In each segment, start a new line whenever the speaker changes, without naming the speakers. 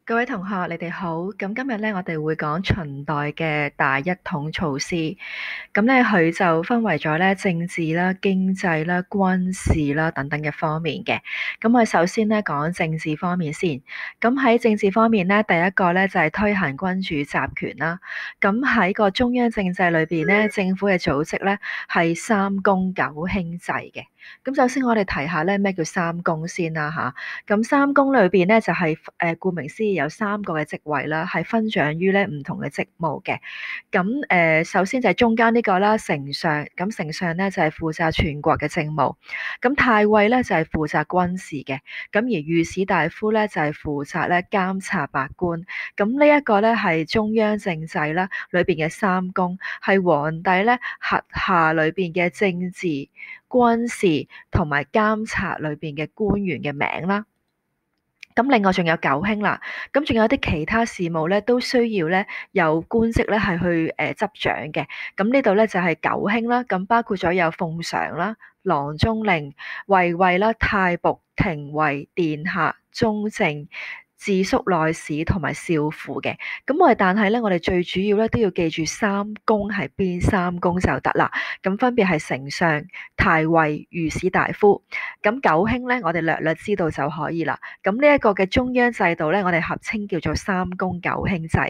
各位同學，你哋好。咁今日咧，我哋會講秦代嘅大一統措施。咁咧，佢就分為咗咧政治啦、經濟啦、軍事啦等等嘅方面嘅。咁我哋首先咧講政治方面先。咁喺政治方面咧，第一個咧就係推行君主集權啦。咁喺個中央政制裏邊咧，政府嘅組織咧係三公九卿制嘅。咁首先我哋提下咧咩叫三公先啦嚇。咁三公裏邊咧就係顧名思義有三個嘅職位啦，係分掌於咧唔同嘅職務嘅。咁首先就係中間呢個啦，丞相。咁丞相咧就係負責全國嘅政務。咁太尉咧就係負責軍事嘅。咁而御史大夫咧就係負責咧監察百官。咁呢一個咧係中央政制啦裏邊嘅三公，係皇帝咧轄下裏邊嘅政治、軍事同埋監察裏邊嘅官員嘅名啦。咁另外仲有九卿啦，咁仲有啲其他事務咧，都需要咧有官職咧係去執掌嘅。咁呢度咧就係九卿啦，咁包括咗有奉常啦、郎中令、衛尉啦、太僕、廷尉、殿客、中正、治粟內史同埋少府嘅。但係咧，我哋最主要咧都要記住三公係邊三公就得啦。咁分別係丞相、太尉、御史大夫。咁九卿咧，我哋略略知道就可以啦。咁呢一個嘅中央制度咧，我哋合稱叫做三公九卿制。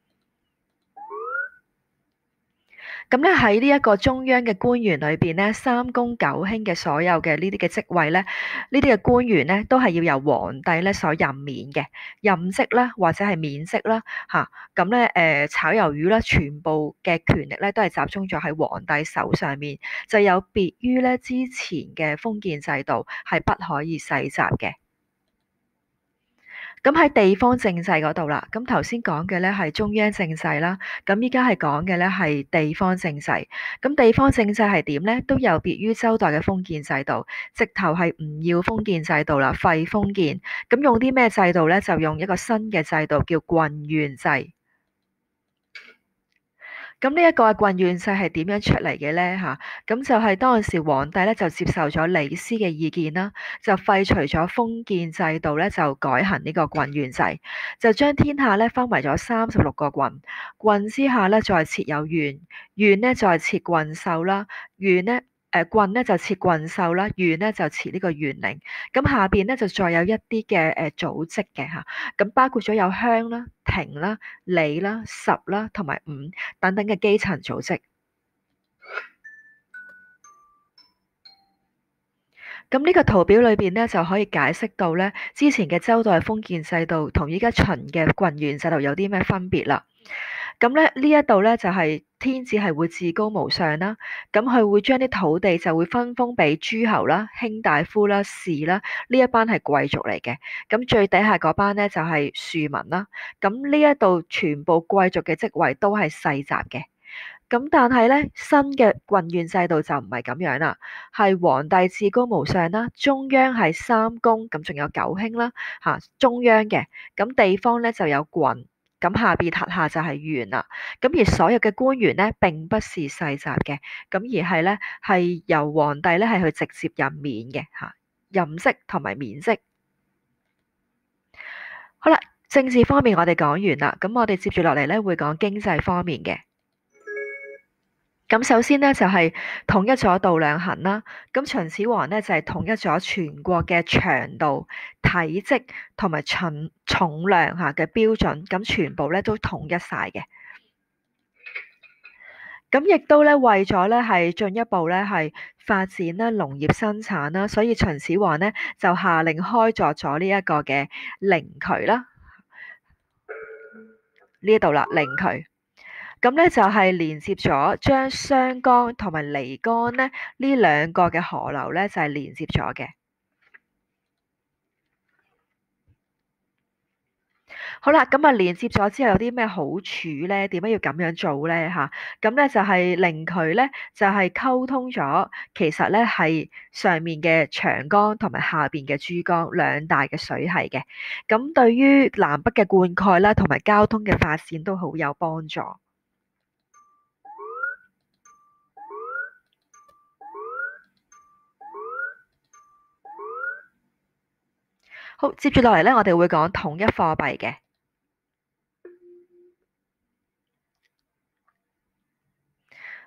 咁咧喺呢一個中央嘅官員裏邊咧，三公九卿嘅所有嘅呢啲嘅職位咧，呢啲嘅官員咧都係要由皇帝咧所任免嘅，任職啦或者係免職啦嚇。咁咧炒魷魚啦，全部嘅權力咧都係集中咗喺皇帝手上面，就有別於咧之前嘅封建制度係不可以世襲嘅。咁喺地方政制嗰度啦，咁頭先講嘅咧係中央政制啦，咁依家係講嘅咧係地方政制。咁地方政制係點咧？都有別於周代嘅封建制度，直頭係唔要封建制度啦，廢封建。咁用啲咩制度咧？就用一個新嘅制度叫郡縣制。咁呢一個郡縣制係點樣出嚟嘅咧？咁就係當陣時皇帝咧就接受咗李斯嘅意見啦，就廢除咗封建制度咧，就改行呢個郡縣制，就將天下咧分為咗36個郡，郡之下咧再設有縣，縣咧再設郡守啦，縣咧郡咧就設郡守啦，縣咧就設呢個縣令。咁下邊咧就再有一啲嘅組織嘅嚇，咁包括咗有鄉啦、亭啦、里啦、十啦同埋伍等等嘅基層組織。咁呢個圖表裏邊咧就可以解釋到咧，之前嘅周代封建制度同依家秦嘅郡縣制度有啲咩分別啦。咁咧呢一度咧就係天子係會至高無上啦，咁佢會將啲土地就會分封俾諸侯啦、卿大夫啦、士啦，呢一班係貴族嚟嘅。咁最底下嗰班咧就係庶民啦。咁呢一度全部貴族嘅職位都係世襲嘅。咁但係咧，新嘅郡縣制度就唔係咁樣啦，係皇帝至高無上啦，中央係三公，咁仲有九卿啦，中央嘅，咁地方咧就有郡，咁下邊轄下就係縣啦，咁而所有嘅官員咧並不是世襲嘅，咁而係咧係由皇帝咧係去直接任免嘅嚇，任職同埋免職。好啦，政治方面我哋講完啦，咁我哋接住落嚟咧會講經濟方面嘅。咁首先咧就係統一咗度量衡啦，咁秦始皇咧就係統一咗全國嘅長度、體積同埋重量嘅標準，咁全部咧都統一晒嘅。咁亦都咧為咗咧係進一步咧係發展咧農業生產啦，所以秦始皇咧就下令開鑿咗呢一個嘅靈渠啦，呢度啦靈渠。咁咧就係連接咗將湘江同埋漓江咧呢兩個嘅河流咧就係連接咗嘅。好啦，咁連接咗之後有啲咩好處咧？點解要咁樣做咧？咁咧就係靈渠咧就係溝通咗，其實咧係上面嘅長江同埋下邊嘅珠江兩大嘅水系嘅。咁對於南北嘅灌溉啦，同埋交通嘅發展都好有幫助。好，接住落嚟咧，我哋會講統一貨幣嘅。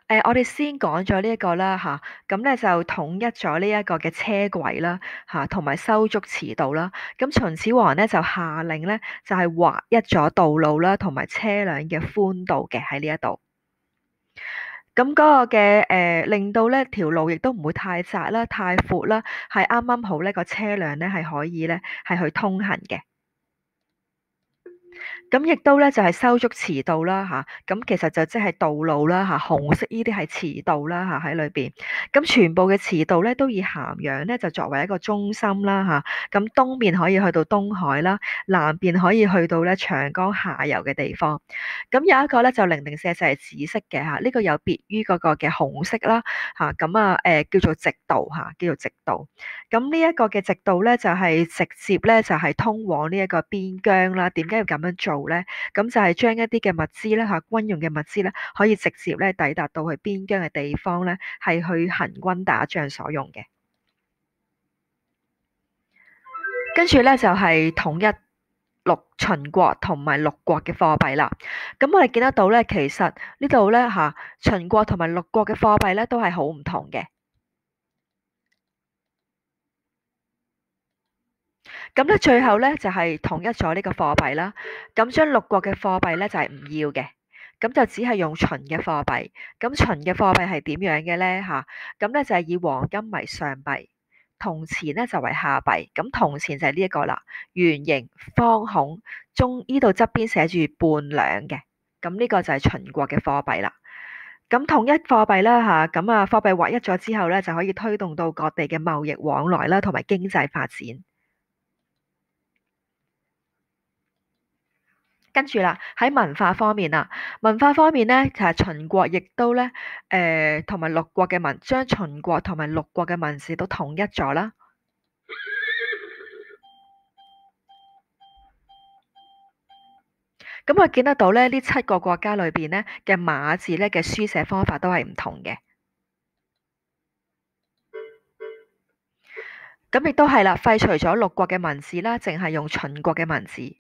我哋先講咗呢一個啦嚇，咁咧就統一咗呢一個嘅車軌啦嚇，同埋修築馳道啦。咁秦始皇咧就下令咧，就係劃一咗道路啦，同埋車輛嘅寬度嘅喺呢一度。咁嗰個嘅令到咧條路亦都唔會太窄啦、太闊啦，係啱啱好呢個車輛咧係可以咧係去通行嘅。咁亦都咧就係修築馳道啦嚇，咁其實就即係道路啦嚇，紅色呢啲係馳道啦嚇喺裏邊。咁全部嘅馳道咧都以咸陽咧就作為一個中心啦嚇，咁東面可以去到東海啦，南邊可以去到咧長江下游嘅地方。咁有一個咧就零零舍舍係紫色嘅嚇，呢個有別於嗰個嘅紅色啦嚇，咁叫做直道嚇，叫做直道。咁呢一個嘅直道咧就係直接咧就係通往呢一個邊疆啦。點解要咁樣做咧？咁就係將一啲嘅物資咧嚇，軍用嘅物資咧，可以直接咧抵達到去邊疆嘅地方咧，係去行軍打仗所用嘅。跟住咧就係統一秦國同埋六國嘅貨幣啦。咁我哋見得到咧，其實呢度咧嚇，秦國同埋六國嘅貨幣咧都係好唔同嘅。咁咧最後咧就係統一咗呢個貨幣啦。咁將六國嘅貨幣咧就係唔要嘅，咁就只係用秦嘅貨幣。咁秦嘅貨幣係點樣嘅咧嚇？咁咧就係以黃金為上幣，銅錢咧就為下幣。咁銅錢就係呢一個啦，圓形方孔，中呢度側邊寫住半兩嘅。咁呢個就係秦國嘅貨幣啦。咁統一貨幣啦嚇，咁貨幣劃一咗之後咧，就可以推動到各地嘅貿易往來啦，同埋經濟發展。跟住啦，喺文化方面啦，文化方面咧，其實秦國亦都咧，同埋六國嘅將秦國同埋六國嘅文字都統一咗啦。咁我見得到咧，呢七個國家裏邊咧嘅碼字咧嘅書寫方法都係唔同嘅。咁亦都係啦，廢除咗六國嘅文字啦，淨係用秦國嘅文字。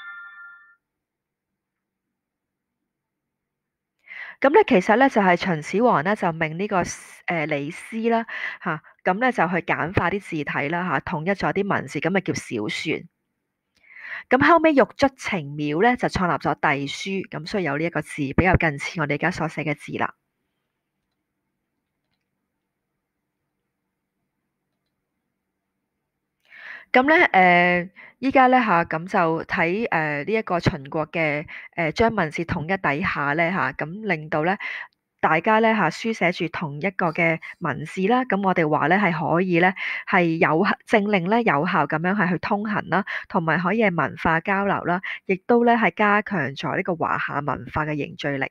咁咧，其實咧就係秦始皇咧就命呢個李斯啦嚇，咁咧就去簡化啲字體啦嚇，統一咗啲文字，咁咪叫小篆。咁後尾玉卒程邈咧就創立咗隸書，咁所以有呢一個字比較近似我哋而家所寫嘅字啦。咁咧依家咧嚇，咁就睇呢一個秦國嘅將文字統一底下咧嚇，咁令到咧大家咧嚇書寫住同一個嘅文字啦，咁我哋話咧係可以咧係政令咧有效咁樣係去通行啦，同埋可以係文化交流啦，亦都咧係加強咗呢個華夏文化嘅凝聚力。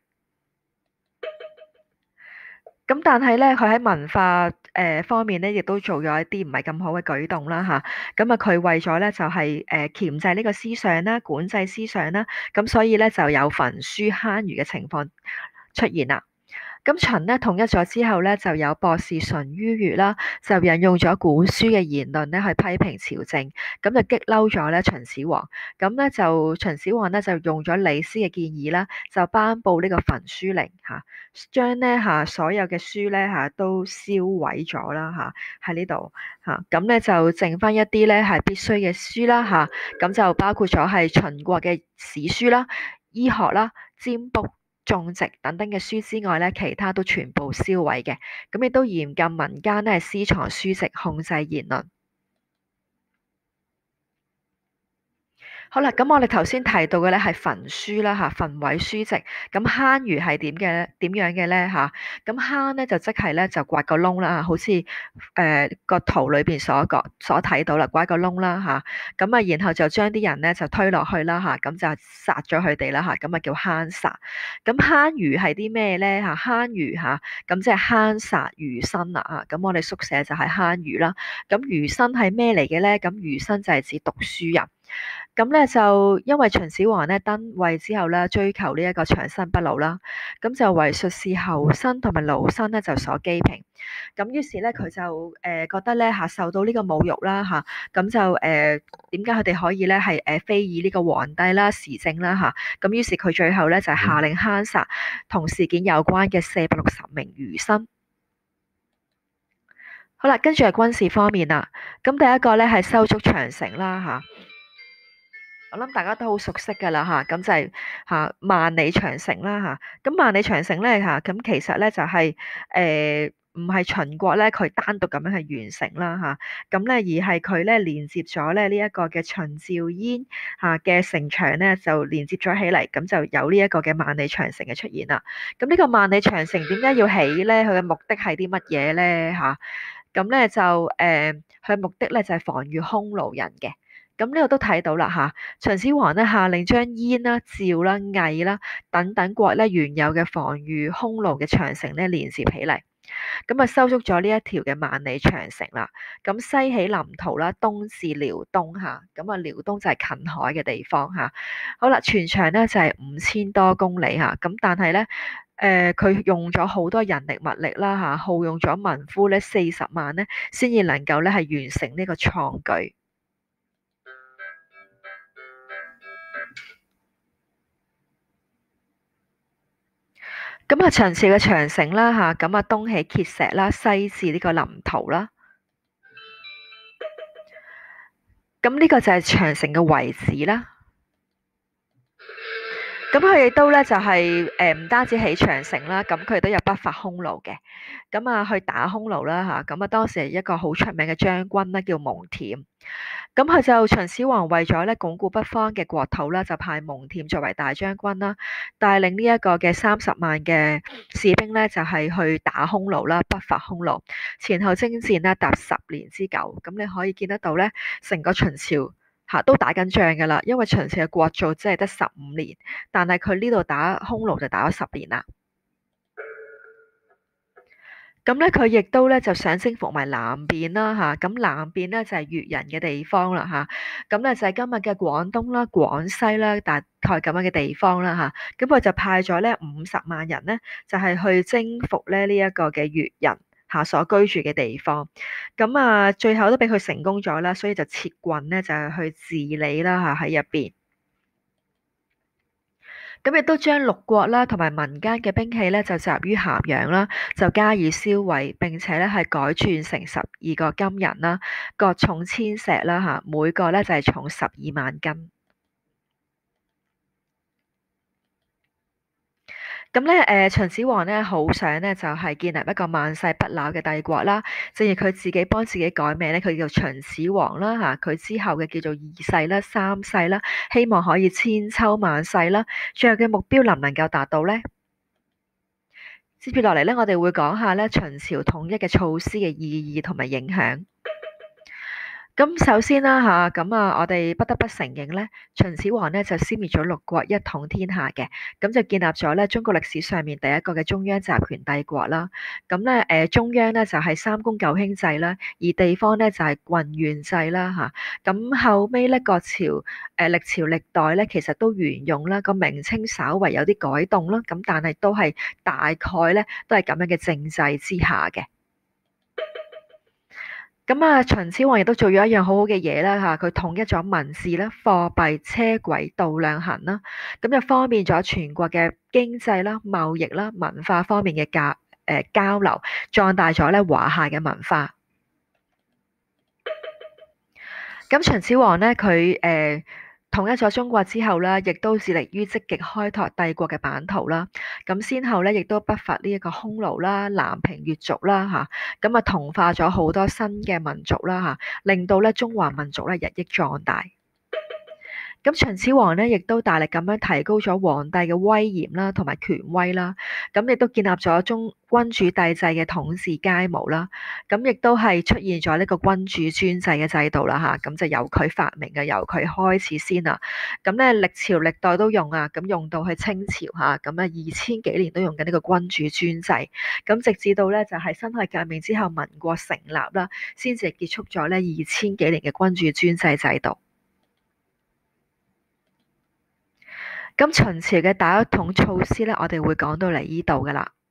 咁但係咧，佢喺文化方面咧，亦都做咗一啲唔係咁好嘅舉動啦嚇。咁佢為咗咧就係鉗制呢個思想啦、管制思想啦，咁所以咧就有焚書坑儒嘅情況出現啦。咁秦咧統一咗之後咧，就有博士淳于越啦，就引用咗古書嘅言論咧去批評朝政，咁就激嬲咗咧秦始皇。咁咧就秦始皇咧就用咗李斯嘅建議啦，就頒布呢個焚書令嚇，將咧嚇所有嘅書咧嚇都燒毀咗啦嚇喺呢度嚇，咁咧就剩翻一啲咧係必須嘅書啦嚇，咁就包括咗係秦國嘅史書啦、醫學啦、占卜、種植等等嘅書之外咧，其他都全部燒毀嘅，咁亦都嚴禁民間咧私藏書籍，控制言論。好啦，咁我哋頭先提到嘅咧係焚書啦嚇，焚毀書籍。咁坑儒係點樣嘅咧嚇？咁坑咧就即係咧就刮個窿啦，好似個圖裏邊所睇到啦，刮個窿啦嚇。咁然後就將啲人咧就推落去啦嚇，咁就殺咗佢哋啦嚇，咁叫坑殺。咁坑儒係啲咩咧嚇？坑儒嚇，咁即係坑殺儒生啦嚇。咁我哋縮寫就係坑儒啦。咁儒生係咩嚟嘅咧？咁儒生就係指讀書人。 咁咧就因為秦始皇咧登位之後咧，追求呢一個長生不老啦，咁就為術士侯生同埋盧生咧就所譏評。咁於是咧佢就覺得咧受到呢個侮辱啦咁就點解佢哋可以咧係非議呢個皇帝啦、時政啦咁於是佢最後咧就下令坑殺同事件有關嘅460名儒生。好啦，跟住係軍事方面啦。咁第一個咧係修築長城啦我諗大家都好熟悉㗎啦咁就係萬里長城啦咁萬里長城咧咁其實咧就係唔係秦國咧佢單獨咁樣去完成啦咁咧而係佢咧連接咗咧呢一個嘅秦趙燕嘅城牆咧就連接咗起嚟，咁就有呢一個嘅萬里長城嘅出現啦。咁呢個萬里長城點解要起咧？佢嘅目的係啲乜嘢咧咁咧就佢目的咧就係防禦匈奴人嘅。咁呢度都睇到啦秦始皇咧下令將燕啦、趙啦、魏啦等等國咧原有嘅防禦匈奴嘅長城咧連接起嚟，咁啊修築咗呢一條嘅萬里長城啦。咁西起臨洮啦，東至遼東咁啊遼東就係近海嘅地方好啦，全長咧就係5000多公里咁但係咧佢用咗好多人力物力啦耗用咗民夫咧40萬咧，先至能夠咧係完成呢個創舉。咁秦朝嘅長城啦咁東起碣石啦，西至呢個臨洮啦。咁呢個就係長城嘅遺址啦。咁佢亦都咧就係唔單止起長城啦，咁佢都有北伐匈奴嘅。咁去打匈奴啦咁當時係一個好出名嘅將軍啦，叫蒙恬。咁佢就秦始皇為咗咧鞏固北方嘅國土啦，就派蒙恬作為大將軍啦，帶領呢一個嘅30萬嘅士兵咧，就係去打匈奴啦，北伐匈奴。前後征戰咧達10年之久。咁你可以見得到咧，成個秦朝都打緊仗㗎啦，因為秦朝嘅國祚只係得15年，但係佢呢度打匈奴就打咗10年啦。咁咧佢亦都咧就想征服埋南邊啦咁南邊咧就係越人嘅地方啦咁咧就係今日嘅廣東啦、廣西啦，大概咁樣嘅地方啦咁佢就派咗咧50萬人咧，就係去征服咧呢一個嘅越人所居住嘅地方。咁最後都俾佢成功咗啦，所以就設郡咧就係去治理啦喺入邊。咁亦都將六國啦同埋民間嘅兵器咧就集於咸陽啦，就加以銷毀，並且咧係改鑄成12個金人啦，各重千石啦每個咧就係重12萬斤。咁咧秦始皇咧好想咧就係建立一個萬世不朽嘅帝國啦，正如佢自己幫自己改名咧，佢叫秦始皇啦佢之後嘅叫做2世啦、3世啦，希望可以千秋萬世啦。最後嘅目標能唔能夠達到呢？接住落嚟咧，我哋會講下咧秦朝統一嘅措施嘅意義同埋影響。咁首先啦我哋不得不承認咧，秦始皇咧就消滅咗六國，一統天下嘅，咁就建立咗咧中國歷史上面第一個嘅中央集權帝國啦。咁咧中央咧就係三公九卿制啦，而地方咧就係郡縣制啦咁後尾咧各朝歷朝歷代咧其實都沿用啦，個名稱稍為有啲改動啦，咁但係都係大概咧都係咁樣嘅政制之下嘅。咁秦始皇亦都做咗一樣好好嘅嘢啦佢統一咗民事啦、貨幣、車軌、度量衡啦，咁就方便咗全國嘅經濟啦、貿易啦、文化方面嘅交流，壯大咗咧華夏嘅文化。咁秦始皇咧佢統一咗中國之後啦，亦都致力於積極開拓帝國嘅版圖啦。咁先後咧，亦都北伐呢一個匈奴啦、南平越族啦咁同化咗好多新嘅民族啦令到咧中華民族咧日益壯大。咁秦始皇咧，亦都大力咁樣提高咗皇帝嘅威嚴啦，同埋權威啦。咁亦都建立咗君主帝制嘅統治階模啦。咁亦都係出現咗呢個君主專制嘅制度啦咁就由佢發明嘅，由佢開始先啦。咁咧歷朝歷代都用咁用到去清朝咁2000幾年都用緊呢個君主專制。咁直至到咧就係辛亥革命之後，民國成立啦，先至結束咗咧2000幾年嘅君主專制制度。 咁秦朝嘅大一統措施咧，我哋會講到嚟呢度噶啦。